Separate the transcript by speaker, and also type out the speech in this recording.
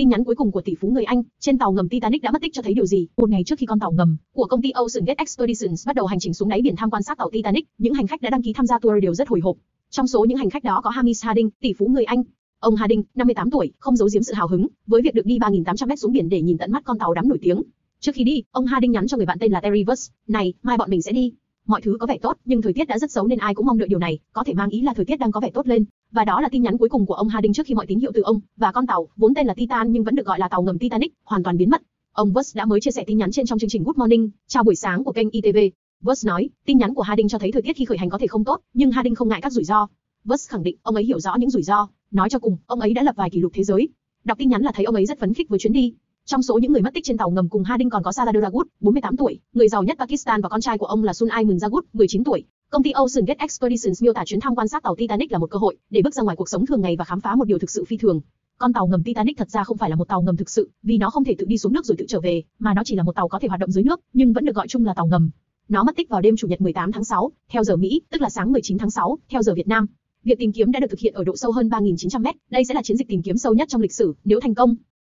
Speaker 1: Tin nhắn cuối cùng của tỷ phú người Anh trên tàu ngầm Titanic đã mất tích cho thấy điều gì? Một ngày trước khi con tàu ngầm của công ty Ocean Gate Expeditions bắt đầu hành trình xuống đáy biển tham quan xác tàu Titanic, những hành khách đã đăng ký tham gia tour đều rất hồi hộp. Trong số những hành khách đó có Hamish Harding, tỷ phú người Anh. Ông Harding, 58 tuổi, không giấu giếm sự hào hứng với việc được đi 3.800 mét xuống biển để nhìn tận mắt con tàu đắm nổi tiếng. Trước khi đi, ông Harding nhắn cho người bạn tên là Terry Voss, "Này, mai bọn mình sẽ đi. Mọi thứ có vẻ tốt, nhưng thời tiết đã rất xấu nên ai cũng mong đợi điều này có thể mang ý là thời tiết đang có vẻ tốt lên." Và đó là tin nhắn cuối cùng của ông Harding trước khi mọi tín hiệu từ ông và con tàu, vốn tên là Titan nhưng vẫn được gọi là tàu ngầm Titanic, hoàn toàn biến mất. Ông Voss đã mới chia sẻ tin nhắn trên trong chương trình Good Morning, chào buổi sáng của kênh ITV. Voss nói, tin nhắn của Harding cho thấy thời tiết khi khởi hành có thể không tốt, nhưng Harding không ngại các rủi ro. Voss khẳng định ông ấy hiểu rõ những rủi ro. Nói cho cùng, ông ấy đã lập vài kỷ lục thế giới. Đọc tin nhắn là thấy ông ấy rất phấn khích với chuyến đi. Trong số những người mất tích trên tàu ngầm cùng Harding còn có Salah Doragut, 48 tuổi, người giàu nhất Pakistan và con trai của ông là Sunaimun Zagut, 19 tuổi. Công ty Ocean Gate Expeditions miêu tả chuyến tham quan xác tàu Titanic là một cơ hội để bước ra ngoài cuộc sống thường ngày và khám phá một điều thực sự phi thường. Con tàu ngầm Titanic thật ra không phải là một tàu ngầm thực sự, vì nó không thể tự đi xuống nước rồi tự trở về, mà nó chỉ là một tàu có thể hoạt động dưới nước, nhưng vẫn được gọi chung là tàu ngầm. Nó mất tích vào đêm Chủ nhật 18 tháng 6, theo giờ Mỹ, tức là sáng 19 tháng 6, theo giờ Việt Nam. Việc tìm kiếm đã được thực hiện ở độ sâu hơn 3.900 mét. Đây sẽ là chiến dịch tìm kiếm sâu nhất trong lịch sử, nếu thành công.